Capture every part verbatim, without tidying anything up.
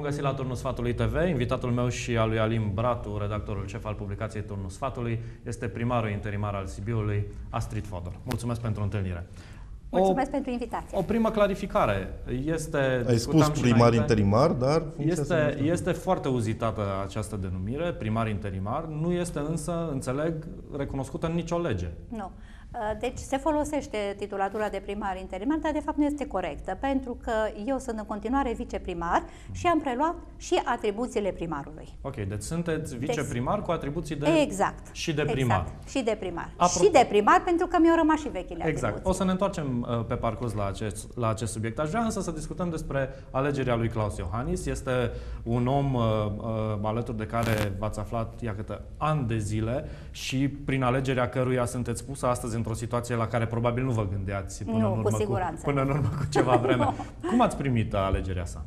găsit la Turnul Sfatului T V. Invitatul meu și al lui Alin Bratu, redactorul șef al publicației Turnul Sfatului, este primarul interimar al Sibiului, Astrid Fodor. Mulțumesc pentru întâlnire. Mulțumesc o, pentru invitație. O primă clarificare. Este, Ai spus primar interimar, dar este, este foarte uzitată această denumire, primar interimar, nu este însă, înțeleg, recunoscută în nicio lege. Nu. Deci se folosește titulatura de primar interimar, dar de fapt nu este corectă, pentru că eu sunt în continuare viceprimar și am preluat și atribuțiile primarului. Ok, deci sunteți viceprimar deci, cu atribuții de exact, și de primar. Exact, și de primar. Apro și de primar, pentru că mi-au rămas și vechile Exact. atribuții. O să ne întoarcem uh, pe parcurs la acest, la acest subiect. Aș vrea însă să discutăm despre alegerea lui Klaus Iohannis. Este un om uh, uh, alături de care v-ați aflat, iată, ani de zile și prin alegerea căruia sunteți pusă astăzi într-o situație la care probabil nu vă gândeați până, nu, în, urmă cu siguranță. Cu, până în urmă cu ceva vreme. Cum ați primit alegerea sa?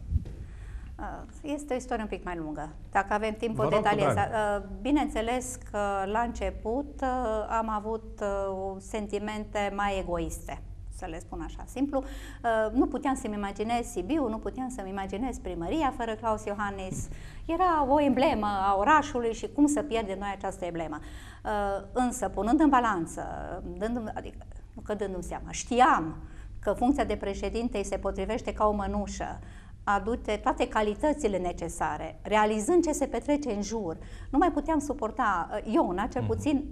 Este o istorie un pic mai lungă. Dacă avem timp, o Vă rog, detaliez. Bineînțeles că la început am avut sentimente mai egoiste, să le spun așa simplu. Nu puteam să-mi imaginez Sibiu, nu puteam să-mi imaginez primăria fără Klaus Iohannis. Era o emblemă a orașului și cum să pierdem noi această emblemă. Însă, punând în balanță, dându-mi, adică, nu că dându-mi seama, știam că funcția de președinte îi se potrivește ca o mănușă, aduce toate calitățile necesare, realizând ce se petrece în jur. Nu mai puteam suporta, eu, una, cel puțin,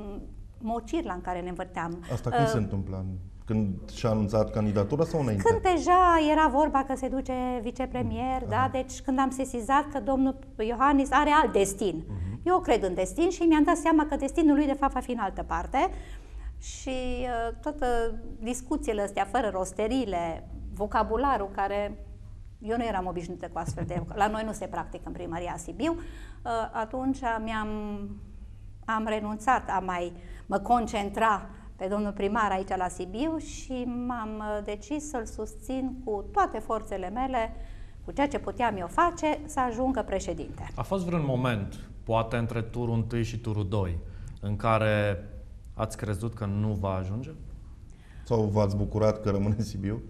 mocirla în care ne învârteam. Asta când uh, se întâmplă? Când și-a anunțat candidatura sau înainte? Când deja era vorba că se duce vicepremier, uh-huh. da? Deci când am sesizat că domnul Iohannis are alt destin. Uh-huh. Eu cred în destin și mi-am dat seama că destinul lui de fapt va fi în altă parte. Și uh, toată discuțiile astea, fără rosterile, vocabularul care... Eu nu eram obișnuită cu astfel de... La noi nu se practică în primăria Sibiu. Atunci mi-am am renunțat a mai mă concentra pe domnul primar aici la Sibiu și m-am decis să-l susțin cu toate forțele mele, cu ceea ce puteam eu face, să ajungă președinte. A fost vreun moment, poate între turul întâi și turul doi, în care ați crezut că nu va ajunge? Sau v-ați bucurat că rămâne în Sibiu?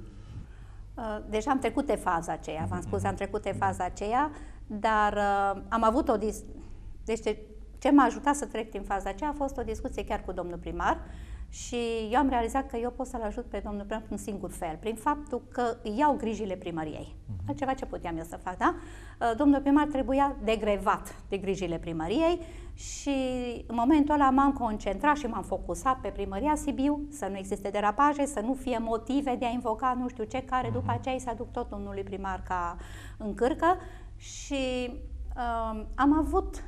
Deja am trecut de faza aceea, v-am spus, am trecut de faza aceea, dar uh, am avut o dis... Deci ce, ce m-a ajutat să trec din faza aceea a fost o discuție chiar cu domnul primar și eu am realizat că eu pot să-l ajut pe domnul primar în singur fel, prin faptul că iau grijile primăriei. Uh-huh. Altceva ce puteam eu să fac, da? Uh, domnul primar trebuia degrevat de grijile primăriei și în momentul ăla m-am concentrat și m-am focusat pe primăria Sibiu, să nu existe derapaje, să nu fie motive de a invoca nu știu ce, care după aceea îi se aduc tot domnului primar ca în cârcă și uh, am avut...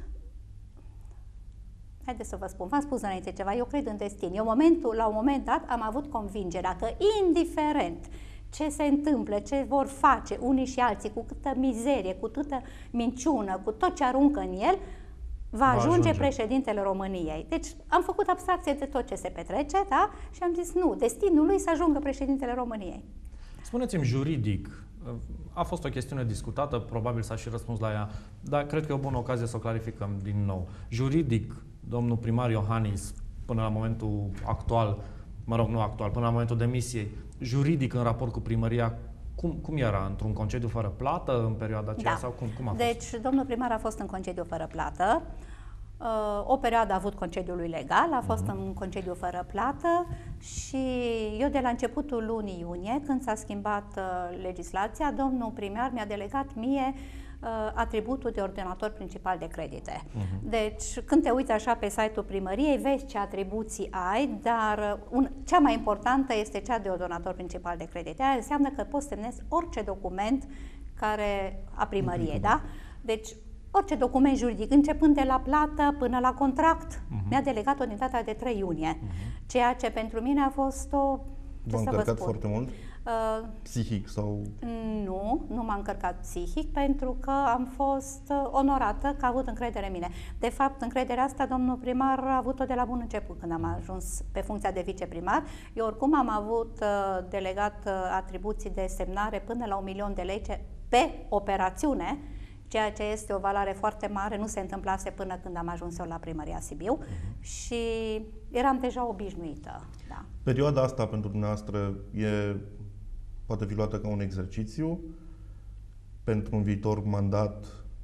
Haideți să vă spun, v-am spus înainte ceva, eu cred în destin. Eu momentul, la un moment dat am avut convingerea că indiferent ce se întâmplă, ce vor face unii și alții, cu câtă mizerie, cu câtă minciună, cu tot ce aruncă în el, va ajunge, ajunge președintele României. Deci am făcut abstracție de tot ce se petrece, da? Și am zis nu, destinul lui să ajungă președintele României. Spuneți-mi juridic, a fost o chestiune discutată, probabil s-a și răspuns la ea, dar cred că e o bună ocazie să o clarificăm din nou. Juridic, domnul primar Iohannis, până la momentul actual, mă rog, nu actual, până la momentul demisiei, juridic în raport cu primăria, cum, cum era? Într-un concediu fără plată în perioada aceea? Da. Sau cum, cum a fost? Deci, domnul primar a fost în concediu fără plată. O perioadă a avut concediul lui legal, a fost uh-huh. în concediu fără plată și eu de la începutul lunii iunie, când s-a schimbat uh, legislația, domnul primar mi-a delegat mie uh, atributul de ordonator principal de credite. Uh-huh. Deci, când te uiți așa pe site-ul primăriei, vezi ce atribuții ai, dar un, cea mai importantă este cea de ordonator principal de credite. Aia înseamnă că poți semnezi orice document care a primăriei, uh-huh. da? Deci, orice document juridic, începând de la plată până la contract, uh-huh. mi-a delegat-o din data de trei iunie. Uh-huh. Ceea ce pentru mine a fost o... V-a încărcat foarte mult? Uh, psihic sau... Nu, nu m-a încărcat psihic, pentru că am fost uh, onorată că a avut încredere în mine. De fapt, încrederea asta, domnul primar a avut-o de la bun început, când am ajuns pe funcția de viceprimar. Eu oricum am avut uh, delegat uh, atribuții de semnare până la un milion de lei pe operațiune, ceea ce este o valoare foarte mare, nu se întâmplase până când am ajuns eu la primăria Sibiu uh-huh. și eram deja obișnuită. Da. Perioada asta pentru dumneavoastră e, poate fi luată ca un exercițiu pentru un viitor mandat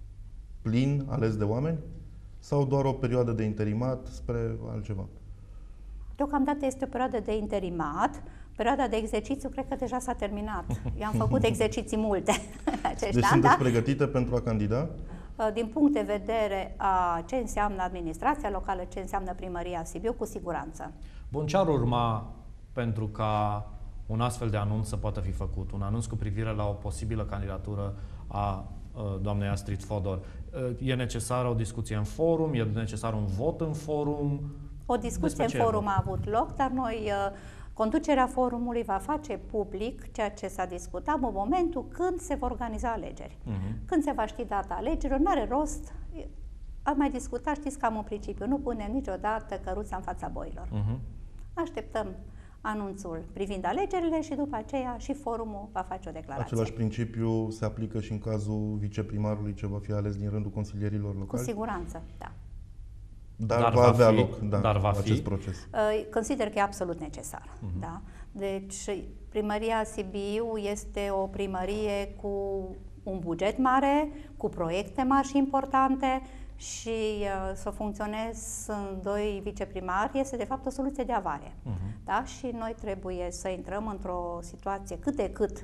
plin, ales de oameni? Sau doar o perioadă de interimat spre altceva? Deocamdată este o perioadă de interimat. Perioada de exercițiu cred că deja s-a terminat. Eu am făcut exerciții multe în acești Deci ani, sunteți da? pregătită pentru a candida? Din punct de vedere a ce înseamnă administrația locală, ce înseamnă primăria Sibiu, cu siguranță. Bun, ce ar urma pentru ca un astfel de anunț să poată fi făcut? Un anunț cu privire la o posibilă candidatură a doamnei Astrid Fodor. E necesară o discuție în forum? E necesar un vot în forum? O discuție în forum a avut loc, dar noi, conducerea forumului va face public ceea ce s-a discutat în momentul când se vor organiza alegeri. Uh-huh. Când se va ști data alegerilor, nu are rost. Am mai discutat, știți, cam în principiu, nu punem niciodată căruța în fața boilor. Uh-huh. Așteptăm anunțul privind alegerile și după aceea și forumul va face o declarație. Același principiu se aplică și în cazul viceprimarului ce va fi ales din rândul consilierilor locali? Cu siguranță, da. Dar, dar va, va avea fi, loc da, dar va acest fi. proces. Consider că e absolut necesar. Uh-huh. Da? Deci, primăria Sibiu este o primărie cu un buget mare, cu proiecte mari și importante și uh, să funcționez în doi viceprimari este de fapt o soluție de avare. Uh-huh. Da? Și noi trebuie să intrăm într-o situație cât de cât,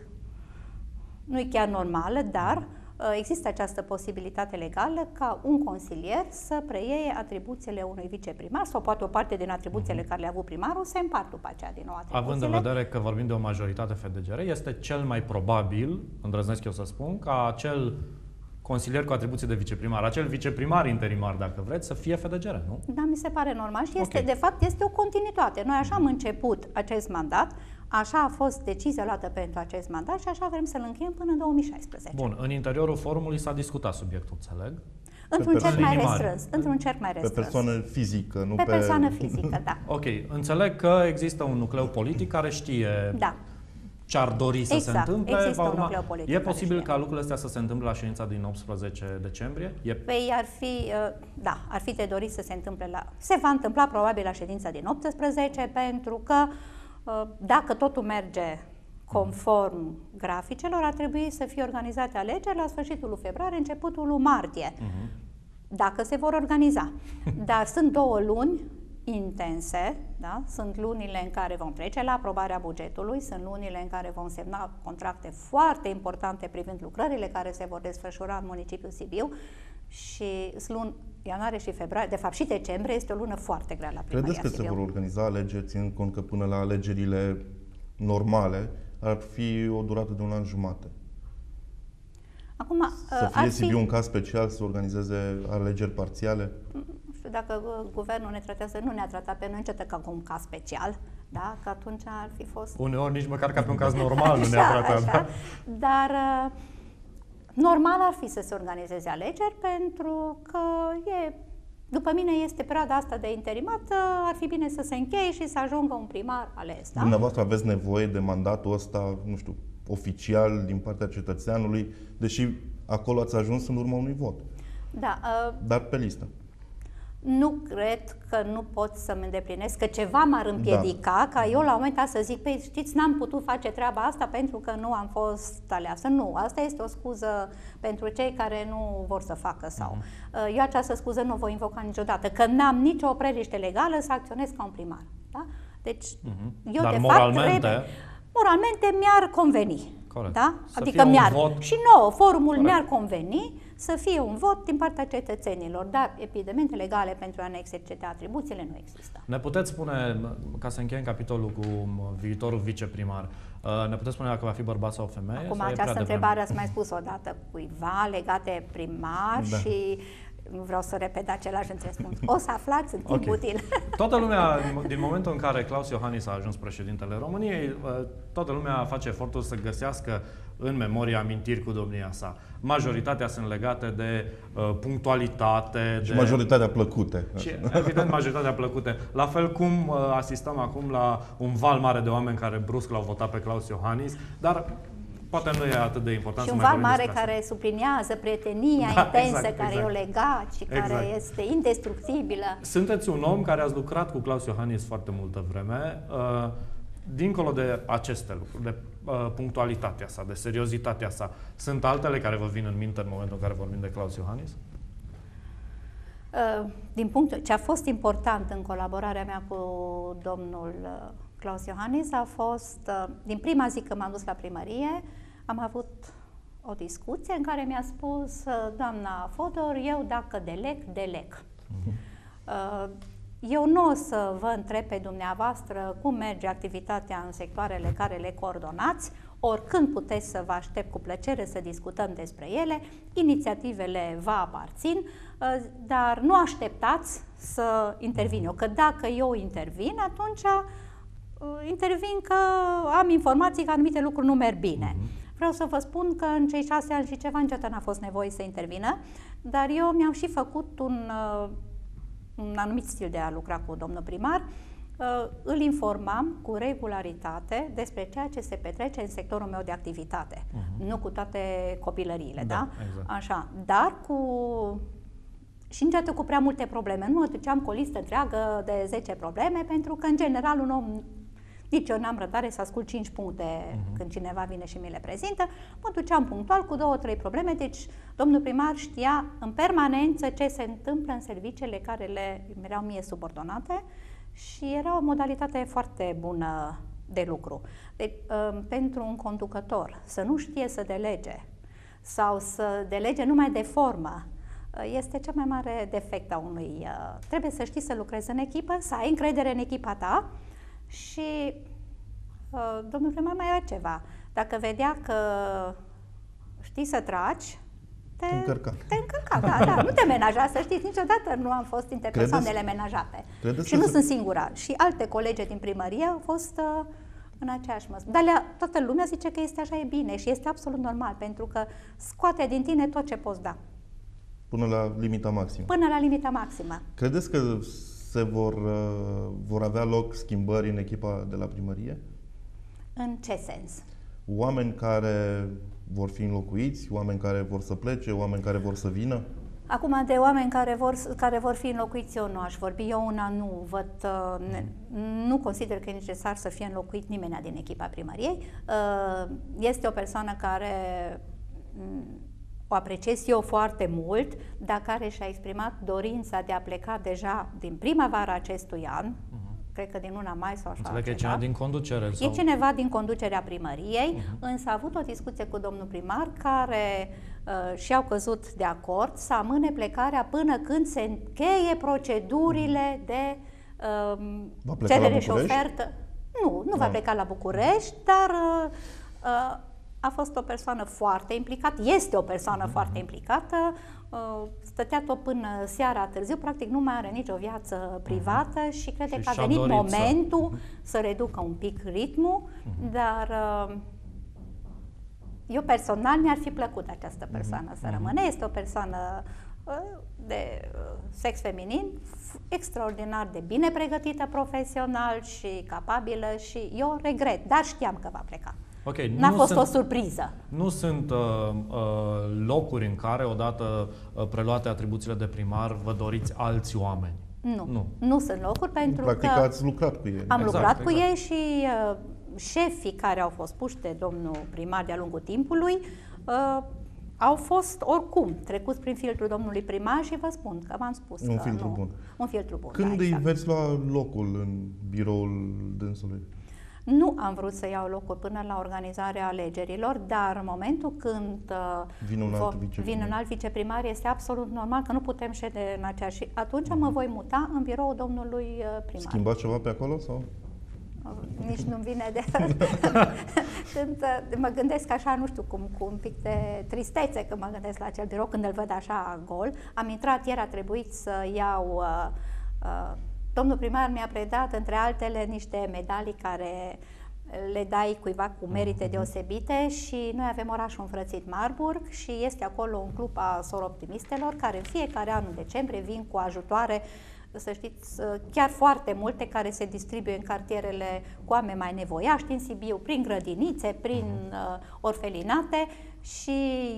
nu e chiar normală, dar există această posibilitate legală ca un consilier să preie atribuțiile unui viceprimar sau poate o parte din atribuțiile uh-huh. care le-a avut primarul se împart după aceea din nou atribuțiile. Având în vedere că vorbim de o majoritate F D G R, este cel mai probabil, îndrăznesc eu să spun, ca acel consilier cu atribuții de viceprimar, acel viceprimar interimar, dacă vreți, să fie F D G R, nu? Da, mi se pare normal și este, okay. de fapt este o continuitate. Noi așa am început acest mandat, așa a fost decizia luată pentru acest mandat și așa vrem să-l încheiem până în două mii șaisprezece. Bun, în interiorul forumului s-a discutat subiectul, înțeleg? Într-un cerc mai restrâns, într-un cerc mai restrâns. Pe persoană fizică, nu pe... Pe persoană fizică, da. Ok, înțeleg că există un nucleu politic care știe da. ce ar dori să exact. se întâmple. Există un nucleu politic. E posibil ca lucrurile astea să se întâmple la ședința din optsprezece decembrie? E... Păi ar fi, da, ar fi de dorit să se întâmple la... Se va întâmpla probabil la ședința din optsprezece, pentru că dacă totul merge conform graficelor, ar trebui să fie organizate alegeri la sfârșitul lui februarie, începutul lui martie. Uh-huh. Dacă se vor organiza. Dar sunt două luni intense, da? Sunt lunile în care vom trece la aprobarea bugetului, sunt lunile în care vom semna contracte foarte importante privind lucrările care se vor desfășura în municipiul Sibiu și luni ianuarie și februarie, de fapt și decembrie este o lună foarte grea la primăria Credeți că Sibiu. se vor organiza alegeri, ținând cont că până la alegerile normale ar fi o durată de un an jumate? Acum, să fie Sibiu fi... un caz special să organizeze alegeri parțiale? Nu știu, dacă guvernul ne tratează, nu ne-a tratat pe noi niciodată ca un caz special, da? Că atunci ar fi fost... Uneori nici măcar ca pe un caz normal nu ne-a tratat. Așa, dar normal ar fi să se organizeze alegeri pentru că e... După mine este perioada asta de interimat, ar fi bine să se încheie și să ajungă un primar ales. Da? Dumneavoastră aveți nevoie de mandatul ăsta, nu știu, oficial din partea cetățeanului, deși acolo ați ajuns în urma unui vot. Da. Uh, Dar pe listă. Nu cred că nu pot să-mi îndeplinesc, că ceva m-ar împiedica, da. Ca eu la un moment dat să zic, păi știți, n-am putut face treaba asta pentru că nu am fost aleasă. Nu, asta este o scuză pentru cei care nu vor să facă sau. Uh-huh. Eu această scuză nu o voi invoca niciodată, că n-am nicio opreliște legală să acționez ca un primar. Da? Deci, uh-huh. eu Dar de moralmente... fapt trebuie... Moralmente mi-ar conveni. Corect. Da? Să adică mi-ar. Vot... Și nouă, forumul Corect. mi-ar conveni să fie un vot din partea cetățenilor, dar epidamente legale pentru a ne exercita atribuțiile nu există. Ne puteți spune, ca să încheiem capitolul cu viitorul viceprimar, ne puteți spune dacă va fi bărbat sau femeie? Acum sau această întrebare ați mai spus odată cuiva legat de primar da. Și nu vreau să repet același răspuns. O să aflați în timp okay. util. Toată lumea, din momentul în care Klaus Iohannis a ajuns președintele României, toată lumea face efortul să găsească în memorie amintiri cu domnia sa. Majoritatea sunt legate de uh, punctualitate. Și de... majoritatea plăcute. Și, evident, majoritatea plăcute. La fel cum uh, asistăm acum la un val mare de oameni care brusc l-au votat pe Klaus Iohannis, dar poate nu e atât de important. Și să un mai val mare asta. care subliniază prietenia da, intensă, exact, care exact. e o legat și exact. care este indestructibilă. Sunteți un om care ați lucrat cu Klaus Iohannis foarte multă vreme. Uh, Dincolo de aceste lucruri, de uh, punctualitatea sa, de seriozitatea sa, sunt altele care vă vin în minte în momentul în care vorbim de Klaus Iohannis? Uh, din punctul ce a fost important în colaborarea mea cu domnul uh, Klaus Iohannis a fost, uh, din prima zi când m-am dus la primărie, am avut o discuție în care mi-a spus, uh, doamna Fodor, eu dacă delec, delec. Uh-huh. Uh, Eu nu o să vă întreb pe dumneavoastră cum merge activitatea în sectoarele care le coordonați, oricând puteți să vă aștept cu plăcere să discutăm despre ele, inițiativele vă aparțin, dar nu așteptați să intervin eu, că dacă eu intervin, atunci intervin că am informații că anumite lucruri nu merg bine. Vreau să vă spun că în cei șase ani și ceva niciodată n-a fost nevoie să intervină, dar eu mi-am și făcut un... un anumit stil de a lucra cu domnul primar, îl informam cu regularitate despre ceea ce se petrece în sectorul meu de activitate. Uh-huh. Nu cu toate copilăriile, da? Da, exact. Așa, dar cu... și niciodată cu prea multe probleme. Nu mă duceam cu o listă întreagă de zece probleme, pentru că, în general, un om... Nici eu n-am răbdare să ascult cinci puncte uh-huh. când cineva vine și mi le prezintă. Mă duceam punctual cu două, trei probleme, deci domnul primar știa în permanență ce se întâmplă în serviciile care le erau mie subordonate și era o modalitate foarte bună de lucru. Deci, pentru un conducător să nu știe să delege sau să delege numai de formă, este cel mai mare defect a unui... Trebuie să știi să lucrezi în echipă, să ai încredere în echipa ta. Și uh, domnul primar mai era ceva. Dacă vedea că știi să tragi, te, te încărca. Te încărca, da, da. Nu te menaja, să știți, niciodată nu am fost între persoanele menajate. Și nu se... sunt singura. Și alte colegi din primărie au fost uh, în aceeași măsură. Dar le, toată lumea zice că este așa, e bine și este absolut normal, pentru că scoate din tine tot ce poți da. Până la limita maximă. Până la limita maximă. Credeți că se vor, vor avea loc schimbări în echipa de la primărie? În ce sens? Oameni care vor fi înlocuiți, oameni care vor să plece, oameni care vor să vină? Acum, de oameni care vor, care vor fi înlocuiți, eu nu aș vorbi. Eu una nu văd, ne, nu consider că e necesar să fie înlocuit nimeni din echipa primăriei. Este o persoană care o apreciez eu foarte mult, dar care și-a exprimat dorința de a pleca deja din primăvara acestui an, uh-huh. cred că din luna mai sau așa. Înțeleg că e cineva din conducere. Sau... E cineva din conducerea primăriei, uh-huh. însă a avut o discuție cu domnul primar care uh, și-au căzut de acord să amâne plecarea până când se încheie procedurile de uh, cerere și ofertă. Nu, nu va pleca la București, dar... Uh, uh, A fost o persoană foarte implicată, este o persoană mm-hmm. foarte implicată, stătea tot până seara târziu, practic nu mai are nicio viață privată mm-hmm. și crede și că a venit momentul să... să reducă un pic ritmul, mm-hmm. dar eu personal mi-ar fi plăcut această persoană mm-hmm. să rămână. Este o persoană de sex feminin, extraordinar de bine pregătită profesional și capabilă și eu regret, dar știam că va pleca. Okay, N-a fost sunt, o surpriză. Nu sunt uh, uh, locuri în care, odată uh, preluate atribuțiile de primar, vă doriți alți oameni? Nu. Nu, nu sunt locuri pentru Practic că... ați lucrat cu ei. Am exact, lucrat exact. cu ei și uh, șefii care au fost puși de domnul primar de-a lungul timpului uh, au fost oricum trecuți prin filtrul domnului primar și vă spun că v-am spus un că filtru nu. bun. Un filtru bun. Când da, îi exact. veți lua locul în biroul dânsului? Nu am vrut să iau locul până la organizarea alegerilor, dar în momentul când vine un alt viceprimar, vine un alt viceprimar este absolut normal că nu putem șede în aceeași... Și atunci uh-huh. mă voi muta în biroul domnului primar. Schimbați ceva pe acolo sau? Nici nu-mi vine de... Când mă gândesc așa, nu știu, cum, cu un pic de tristețe când mă gândesc la acel birou, când îl văd așa gol. Am intrat ieri, a trebuit să iau... Uh, uh, Domnul primar mi-a predat, între altele, niște medalii care le dai cuiva cu merite deosebite și noi avem orașul înfrățit Marburg și este acolo un club a soroptimistelor care în fiecare an în decembrie vin cu ajutoare, să știți, chiar foarte multe, care se distribuie în cartierele cu oameni mai nevoiași din Sibiu, prin grădinițe, prin uh, orfelinate și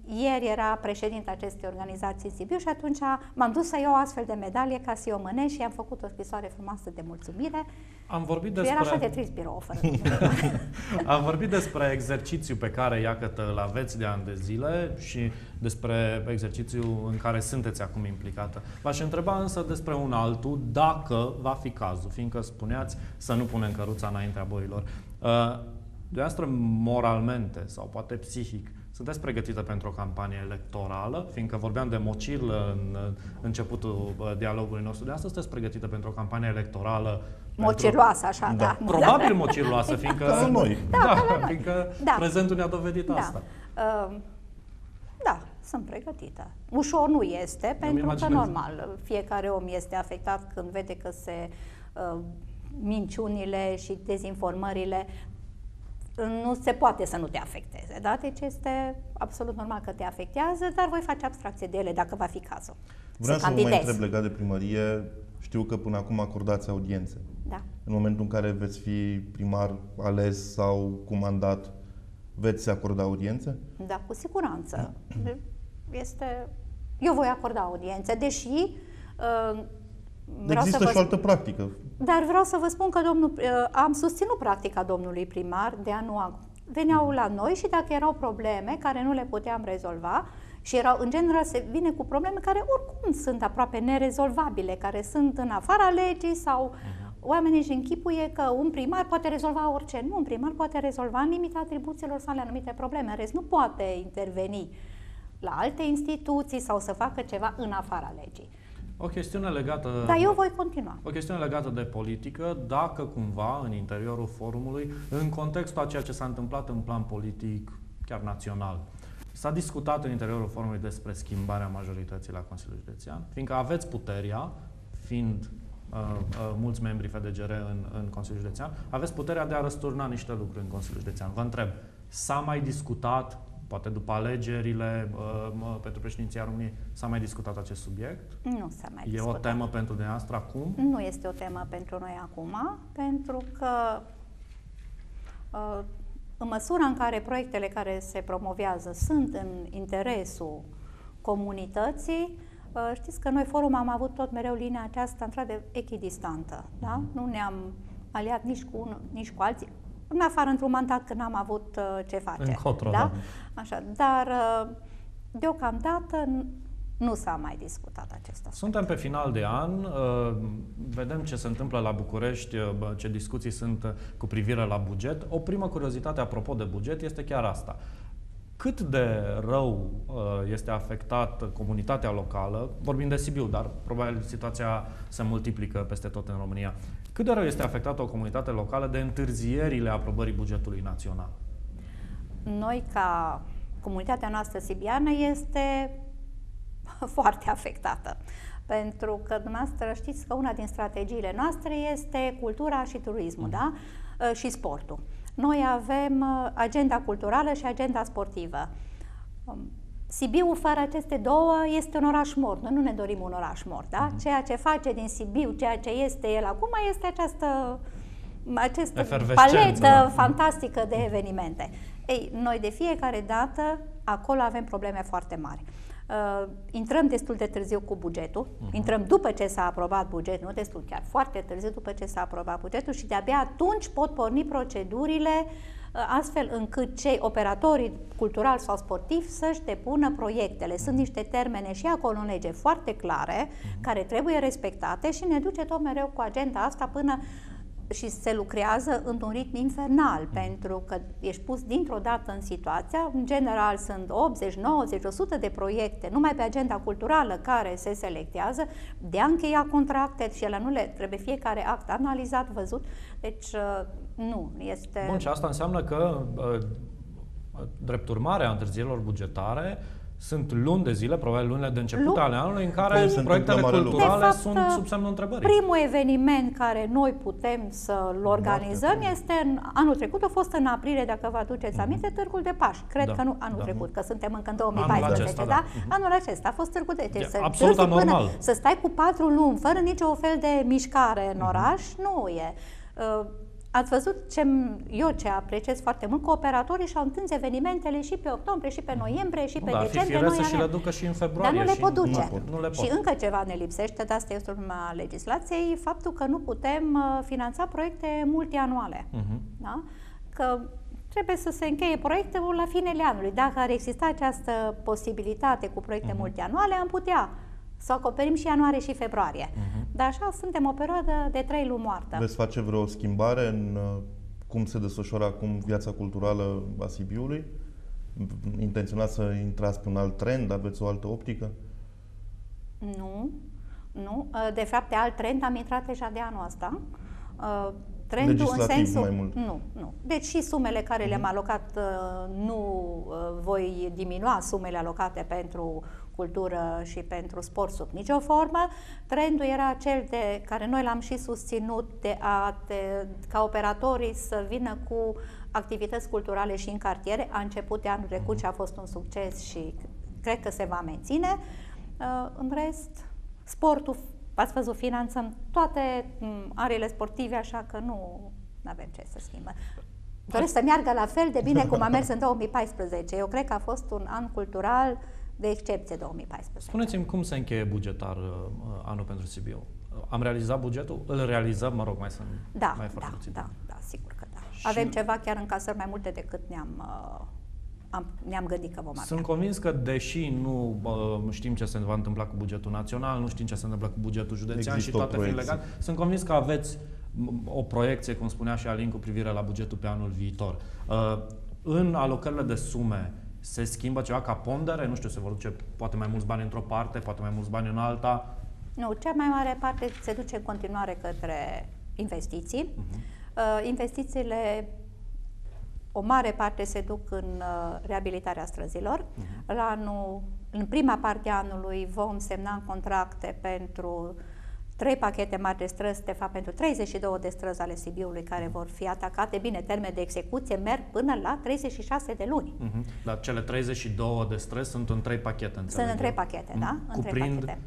ieri era președinte acestei organizații în Sibiu și atunci m-am dus să iau astfel de medalie ca să o mânez și am făcut o scrisoare frumoasă de mulțumire. Am vorbit despre... despre... Era așa de trist birou fără Am vorbit despre exercițiu pe care, iată, îl aveți de ani de zile și despre exercițiu în care sunteți acum implicată. V-aș întreba însă despre un altul, dacă va fi cazul, fiindcă spuneați să nu punem căruța înaintea boilor. Uh, Dumneavoastră, moralmente sau poate psihic, sunteți pregătită pentru o campanie electorală? Fiindcă vorbeam de mocirlă în începutul dialogului nostru, de astăzi sunteți pregătită pentru o campanie electorală? Mocirloasă, așa, da. da. Probabil mocirloasă, fiindcă, ca la noi. Da, Da, da, da, fiindcă da. prezentul ne-a dovedit Da. asta. Uh, da, sunt pregătită. Ușor nu este, pentru că, imaginez. normal, fiecare om este afectat când vede că se uh, minciunile și dezinformările nu se poate să nu te afecteze, da? Deci este absolut normal că te afectează, dar voi face abstracție de ele dacă va fi cazul. Vreau să să vă mai candidez. întreb legat de primărie. Știu că până acum acordați audiențe. Da. În momentul în care veți fi primar ales sau cu mandat, veți acorda audiențe? Da, cu siguranță. Este... Eu voi acorda audiențe, deși uh, vreau Există să vă... și o altă practică. Dar vreau să vă spun că domnul, uh, am susținut practica domnului primar de anul acum. Veneau la noi și dacă erau probleme care nu le puteam rezolva, și erau, în general, se vine cu probleme care oricum sunt aproape nerezolvabile, care sunt în afara legii sau oamenii își închipuie că un primar poate rezolva orice. Nu, un primar poate rezolva în limita atribuțiilor sale anumite probleme. În rest, nu poate interveni la alte instituții sau să facă ceva în afara legii. O chestiune legată... Dar eu voi continua. O chestiune legată de politică, dacă cumva, în interiorul forumului, în contextul a ceea ce s-a întâmplat în plan politic, chiar național, s-a discutat în interiorul forumului despre schimbarea majorității la Consiliul Județean, fiindcă aveți puterea, fiind uh, uh, mulți membri F D G R în, în Consiliul Județean, aveți puterea de a răsturna niște lucruri în Consiliul Județean. Vă întreb, s-a mai discutat, poate după alegerile uh, pentru președinția României, s-a mai discutat acest subiect? Nu s-a mai E discutat. o temă pentru dumneavoastră acum? Nu este o temă pentru noi acum, pentru că uh, în măsura în care proiectele care se promovează sunt în interesul comunității, uh, știți că noi, Forum, am avut tot mereu linia aceasta într-adevăr echidistantă. Da? Nu ne-am aliat nici cu unul, nici cu alții, în afară într-un mandat când n-am avut uh, ce face. Încotro, da? da. Așa, dar uh, deocamdată nu s-a mai discutat acest aspect. Suntem pe final de an, vedem ce se întâmplă la București, ce discuții sunt cu privire la buget. O primă curiozitate apropo de buget este chiar asta. Cât de rău este afectat comunitatea locală, vorbim de Sibiu, dar probabil situația se multiplică peste tot în România. Cât de rău este afectată o comunitate locală de întârzierile aprobării bugetului național? Noi, ca comunitatea noastră sibiană, este foarte afectată. Pentru că dumneavoastră știți că una din strategiile noastre este cultura și turismul, da? Și sportul. Noi avem agenda culturală și agenda sportivă. Sibiu, fără aceste două, este un oraș mort. Noi nu ne dorim un oraș mort, da? Ceea ce face din Sibiu, ceea ce este el acum, este această, această paletă da. fantastică de evenimente. Ei, noi de fiecare dată acolo avem probleme foarte mari. Uh, intrăm destul de târziu cu bugetul, uh-huh. intrăm după ce s-a aprobat bugetul, nu destul, chiar foarte târziu după ce s-a aprobat bugetul și de-abia atunci pot porni procedurile uh, astfel încât cei operatori culturali sau sportivi să-și depună proiectele. Sunt uh-huh. niște termene și acolo în lege foarte clare, uh-huh. care trebuie respectate și ne duce tot mereu cu agenda asta până și se lucrează într-un ritm infernal, mm. pentru că ești pus dintr-o dată în situația, în general sunt optzeci, nouăzeci, o sută de proiecte numai pe agenda culturală care se selectează, de a încheia contracte și ele nu le trebuie fiecare act analizat, văzut, deci nu, este... Bun, și asta înseamnă că, drept urmare a întârzierilor bugetare, sunt luni de zile, probabil lunile de început Lu- ale anului, în care Păi, proiectele culturale fapt, sunt sub semnul întrebării. Primul eveniment care noi putem să-l organizăm este în anul trecut, a fost în aprilie, dacă vă aduceți aminte, Târgul de Paști. Cred Da. că nu anul Da. trecut, că suntem încă în două mii Anul paisprezece, acesta, da? da. Anul acesta a fost Târgul de Paști. Să absolut târzi până- anormal. Să stai cu patru luni, fără nicio fel de mișcare în oraș, nu e. Uh, ați văzut ce, eu ce apreciez foarte mult, că operatorii și-au întins evenimentele și pe octombrie, și pe noiembrie, și pe da, decembrie. Dar și le ducă și în februarie. Dar nu le pot duce. Nu pot, nu le pot. Și încă ceva ne lipsește, dar asta este urma legislației, faptul că nu putem uh, finanța proiecte multianuale. Uh-huh. Da? Că trebuie să se încheie proiectul la finele anului. Dacă ar exista această posibilitate cu proiecte uh-huh. multianuale, am putea să acoperim și ianuarie și februarie. Uh-huh. Dar așa suntem o perioadă de trei luni moartă. Veți face vreo schimbare în uh, cum se desfășoară acum viața culturală a Sibiului? Intenționați să intrați pe un alt trend? Aveți o altă optică? Nu. Nu. De fapt, pe alt trend am intrat deja de anul ăsta. Trendul legislativ în sensul, mai mult. Nu, nu. Deci și sumele care uh-huh. le-am alocat, nu voi diminua sumele alocate pentru cultură și pentru sport sub nicio formă. Trendul era cel de care noi l-am și susținut de a te, ca operatorii să vină cu activități culturale și în cartiere. A început de anul trecut și a fost un succes și cred că se va menține. În rest, sportul, ați văzut, finanțăm toate arele sportive, așa că nu avem ce să schimbăm. Doresc să meargă la fel de bine cum a mers în două mii paisprezece. Eu cred că a fost un an cultural de excepție două mii paisprezece. Spuneți-mi cum se încheie bugetar uh, anul pentru Sibiu? Am realizat bugetul? Îl realizăm, mă rog, mai sunt da, mai foarte da, puțin. Da, da, sigur că da. Și avem ceva chiar în casări mai multe decât ne-am uh, am, ne-am gândit că vom avea. Sunt convins că, deși nu uh, știm ce se va întâmpla cu bugetul național, nu știm ce se întâmplă cu bugetul județean există și toate fiind legat, sunt convins că aveți o proiecție, cum spunea și Alin, cu privire la bugetul pe anul viitor. Uh, în alocările de sume se schimbă ceva ca pondere? Nu știu, se vor duce poate mai mulți bani într-o parte, poate mai mulți bani în alta? Nu, cea mai mare parte se duce în continuare către investiții. Uh-huh. Uh, investițiile, o mare parte se duc în uh, reabilitarea străzilor. Uh-huh. La anul, în prima parte a anului vom semna contracte pentru trei pachete mari de străzi, de fapt pentru treizeci și două de străzi ale Sibiului care vor fi atacate. Bine, termen de execuție merg până la treizeci și șase de luni. Uh-huh. Dar cele treizeci și două de străzi sunt în trei pachete, înțeleg. Sunt în trei pachete, uh-huh. da? În Cuprind trei pachete.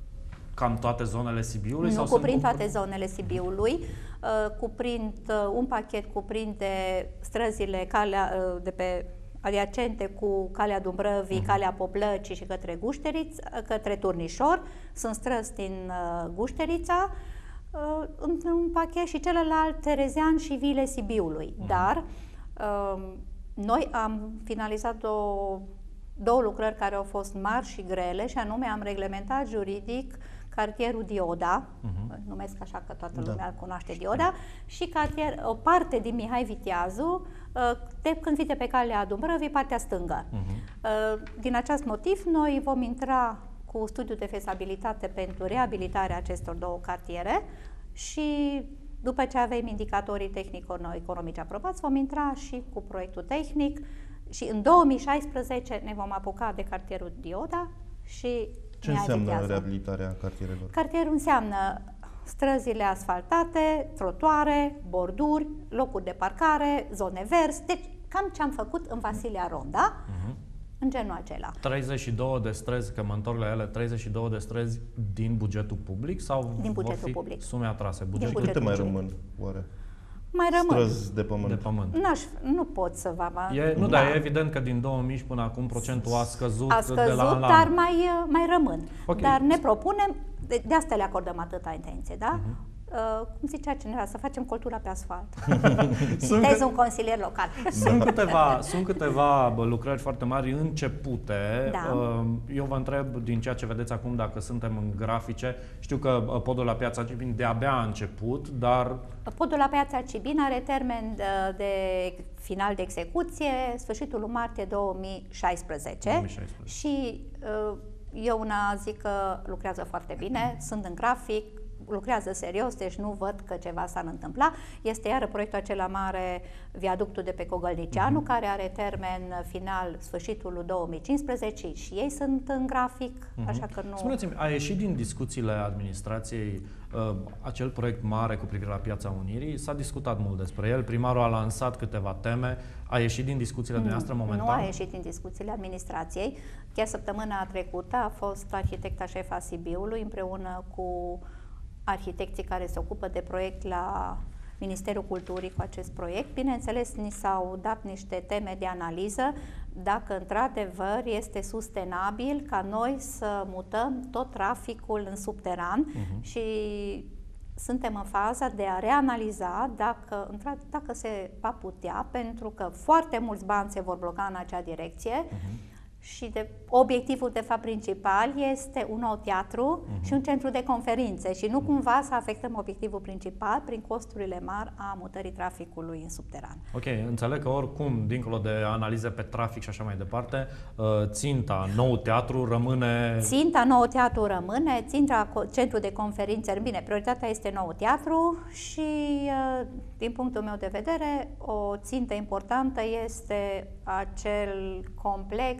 Cam toate zonele Sibiului? Nu sau cuprind sunt... toate zonele Sibiului, uh, cuprind uh, un pachet cuprinde străzile calea, uh, de pe adiacente cu calea Dumbrăvii, uh-huh. calea Poplăcii și către Gușterița, către Turnișor, sunt străzi din uh, Gușterița, uh, într-un pachet și celălalt Terezean și Vile Sibiului. Uh-huh. Dar uh, noi am finalizat două, două lucrări care au fost mari și grele, și anume am reglementat juridic cartierul Dioda, uh-huh. numesc așa că toată lumea da. cunoaște Dioda, și cartier, o parte din Mihai Viteazu, de când vine pe calea Dumbrăvii, partea stângă. Uh-huh. Din acest motiv, noi vom intra cu studiul de fezabilitate pentru reabilitarea acestor două cartiere și după ce avem indicatorii tehnico-economici aprobați, vom intra și cu proiectul tehnic și în două mii șaisprezece ne vom apuca de cartierul Dioda și ce înseamnă reabilitarea cartierelor? Cartierul înseamnă străzile asfaltate, trotuare, borduri, locuri de parcare, zone verzi, deci cam ce am făcut în Vasilia Ronda, uh-huh. în genul acela. treizeci și două de străzi, că mă întorc la ele, treizeci și două de străzi din bugetul public sau din bugetul vor fi public. sume atrase? Bugetul și câte mai public. rămân, oare? Mai rămân. Străzi de pământ. De pământ. N-aș, nu pot să vă... E, nu, da. dar e evident că din două mii unsprezece până acum procentul a scăzut, a scăzut de la an la dar an. mai, mai rămân. Okay. Dar ne propunem, de, de asta le acordăm atâta intenție, da? Uh-huh. Uh, cum zicea cineva, să facem cultura pe asfalt. Sunteți un consilier local. Sunt câteva, sunt câteva lucrări foarte mari începute. Da. Uh, eu vă întreb, din ceea ce vedeți acum, dacă suntem în grafice. Știu că podul la Piața Cibin de-abia a început, dar... Podul la Piața Cibin are termen de, de final de execuție, sfârșitul lui martie două mii șaisprezece. două mii șaisprezece. Și uh, eu una zic că lucrează foarte bine, sunt în grafic, lucrează serios, deci nu văd că ceva s-ar întâmpla. Este iară proiectul acela mare, viaductul de pe Cogălnicianu, uh-huh. care are termen final sfârșitul lui două mii cincisprezece și ei sunt în grafic, uh-huh. așa că nu... Spuneți-mi, a ieșit din discuțiile administrației uh, acel proiect mare cu privire la Piața Unirii? S-a discutat mult despre el, primarul a lansat câteva teme, a ieșit din discuțiile dumneavoastră momentan? Nu a ieșit din discuțiile administrației. Chiar săptămâna trecută a fost arhitecta șefa Sibiului împreună cu arhitecții care se ocupă de proiect la Ministerul Culturii cu acest proiect. Bineînțeles, ni s-au dat niște teme de analiză dacă într-adevăr este sustenabil ca noi să mutăm tot traficul în subteran uh-huh. și suntem în faza de a reanaliza dacă, dacă se va putea, pentru că foarte mulți bani se vor bloca în acea direcție uh-huh. și de, obiectivul de fapt principal este un nou teatru uh-huh. și un centru de conferințe și nu cumva să afectăm obiectivul principal prin costurile mari a mutării traficului în subteran. Ok, înțeleg că oricum, dincolo de analize pe trafic și așa mai departe, ținta nou teatru rămâne... Ținta nou teatru rămâne, ținta centru de conferințe, bine, prioritatea este nou teatru și din punctul meu de vedere o țintă importantă este acel complex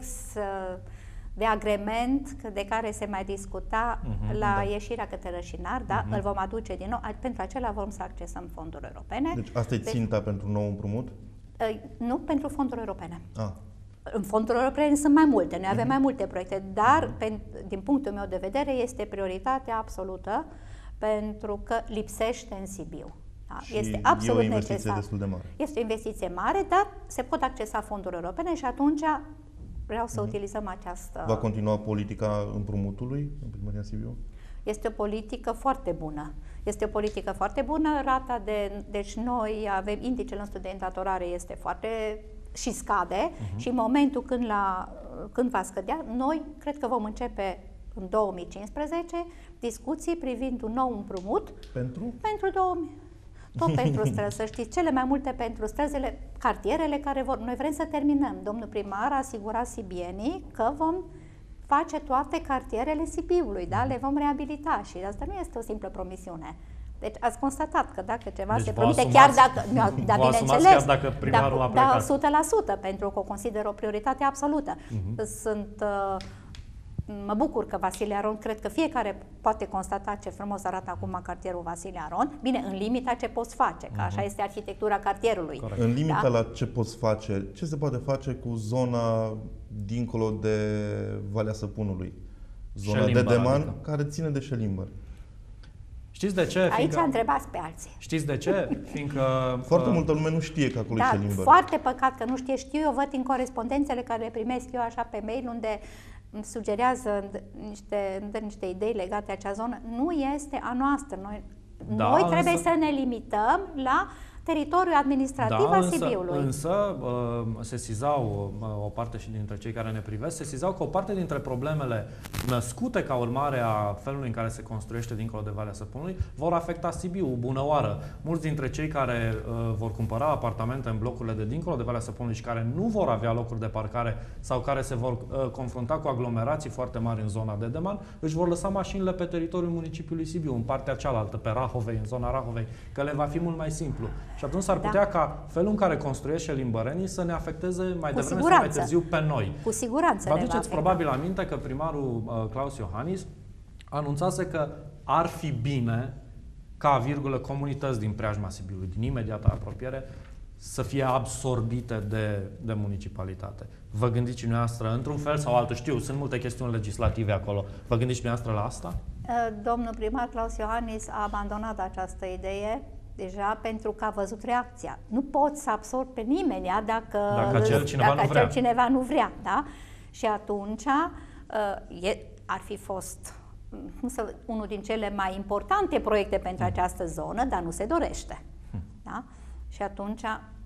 de agrement de care se mai discuta uh-huh, la da. ieșirea către Rășinar, da? Uh-huh. Îl vom aduce din nou, pentru acela vom să accesăm fonduri europene. Deci asta e ținta deci, pentru nou împrumut? Nu, pentru fonduri europene. Ah. În fonduri europene sunt mai multe, noi avem uh-huh. mai multe proiecte, dar uh-huh. pe, din punctul meu de vedere este prioritatea absolută pentru că lipsește în Sibiu. Da, este absolut e o investiție necesar. Destul de mare. Este o investiție mare, dar se pot accesa fonduri europene și atunci vreau să uh-huh. utilizăm această... Va continua politica împrumutului în Primăria Sibiu? Este o politică foarte bună. Este o politică foarte bună, rata de... Deci noi avem, indicele nostru de îndatorare este foarte... și scade uh-huh. și în momentul când, la, când va scădea, noi cred că vom începe în două mii cincisprezece discuții privind un nou împrumut. Pentru? Pentru două mii. Tot pentru străzi, să știți, cele mai multe pentru străzile, cartierele care vor... Noi vrem să terminăm. Domnul primar a asigurat sibienii că vom face toate cartierele Sibiului, da? Le vom reabilita și asta nu este o simplă promisiune. Deci ați constatat că dacă ceva deci se promite, asumați, chiar dacă... Da, bineînțeles, chiar dacă primarul da, a plecat. Da, o sută la sută, pentru că o consider o prioritate absolută. Uh-huh. Sunt... Uh, Mă bucur că Vasile Aron, cred că fiecare poate constata ce frumos arată acum cartierul Vasile Aron. Bine, în limita ce poți face, că așa este arhitectura cartierului. Corect. În limita da? la ce poți face, ce se poate face cu zona dincolo de Valea Săpunului? Zona Șelimbar, de Deman, adică. care ține de Șelimbar. Știți de ce? Aici Fiindcă... întrebați pe alții. Știți de ce? Fiindcă... Foarte multă lume nu știe că acolo da, e Șelimbar. Foarte păcat că nu știe. Știu, eu văd în corespondențele care le primesc eu așa pe mail, unde îmi sugerează niște, îmi dă niște idei legate de acea zonă. Nu este a noastră. Noi, da, noi trebuie însă... să ne limităm la teritoriul administrativ da, al însă, Sibiului. Însă sesizau o parte și dintre cei care ne privesc, sesizau că o parte dintre problemele născute ca urmare a felului în care se construiește dincolo de Valea Săpunului vor afecta Sibiu, bună oară. Mulți dintre cei care uh, vor cumpăra apartamente în blocurile de dincolo de Valea Săpunului și care nu vor avea locuri de parcare sau care se vor uh, confrunta cu aglomerații foarte mari în zona de Deman, își vor lăsa mașinile pe teritoriul municipiului Sibiu, în partea cealaltă, pe Rahovei, în zona Rahovei, că le va fi mult mai simplu. Și atunci s-ar putea da. ca felul în care construiește limbărenii să ne afecteze mai Cu devreme siguranță. sau mai târziu pe noi. Cu siguranță. Vă aduceți probabil aminte că primarul uh, Claus Iohannis anunțase că ar fi bine ca, virgulă, comunități din preajma Sibiului, din imediata apropiere, să fie absorbite de, de municipalitate. Vă gândiți dumneavoastră într-un fel sau altul? Știu, sunt multe chestiuni legislative acolo. Vă gândiți dumneavoastră la asta? Domnul primar Claus Iohannis a abandonat această idee deja pentru că a văzut reacția. Nu poți să absorbi pe nimeni dacă, dacă acel cineva, dacă nu, vrea. Acel cineva nu vrea. Da? Și atunci e, ar fi fost să, unul din cele mai importante proiecte pentru hmm. această zonă, dar nu se dorește. Hmm. Da? Și atunci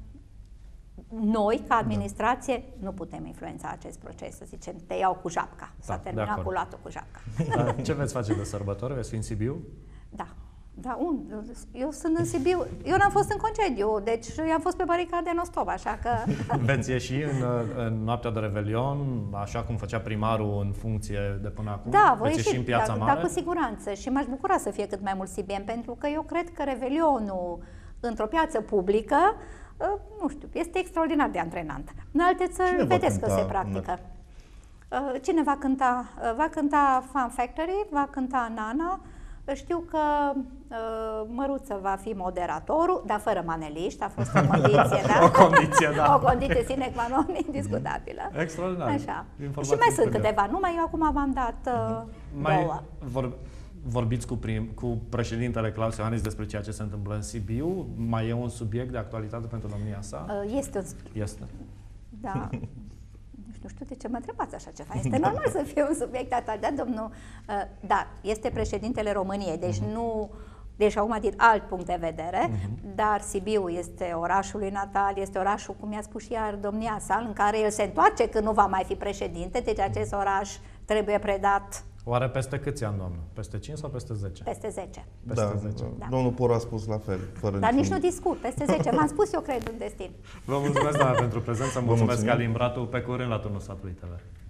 noi, ca administrație, da. nu putem influența acest proces, să zicem, te iau cu japca. S-a da, terminat cu luatul cu japca. Da. Ce veți face de sărbători? Veți fi în Sibiu? Da. Da, un, eu sunt în Sibiu, eu n-am fost în concediu, deci eu am fost pe baricade non-stop, așa că... Veți ieși în, în noaptea de Revelion, așa cum făcea primarul în funcție de până acum? Da, voi veți ieși în Piața da, Mare? Da, cu siguranță și m-aș bucura să fie cât mai mult sibieni, pentru că eu cred că Revelionul într-o piață publică, nu știu, este extraordinar de antrenant. În alte țări Cine vedeți că se practică. Cine va cânta? Va cânta Fan Factory, va cânta Nana. Știu că uh, Măruță va fi moderatorul, dar fără maneliști, a fost o condiție, da? O condiție, da. O condiție sine qua non indiscutabilă. Extraordinar. Așa. Și mai sunt câteva nume, eu acum v-am dat uh, mai două. Vor... vorbiți cu, prim, cu președintele Klaus Iohannis despre ceea ce se întâmplă în Sibiu? Mai e un subiect de actualitate pentru domnia sa? Este un... Este. Da. Nu știu de ce mă întrebați așa ceva. Este normal să fie un subiect de actualitate, domnul. Da, este președintele României, deci uh-huh. nu... Deci acum din alt punct de vedere, uh-huh. dar Sibiu este orașul lui natal, este orașul, cum i-a spus și iar domnia sa, în care el se întoarce când nu va mai fi președinte, deci acest oraș trebuie predat. Oare peste câți ani, doamnă? Peste cinci sau peste zece? Peste zece. Peste Da, zece. da. Domnul Poru a spus la fel. Fără Dar niciun... nici nu discut, peste zece. V-am spus, eu cred în destin. Vă mulțumesc, doamna, pentru prezență, mulțumesc că mulțumim. a limbratul, pe curând la Turnul Satului T V.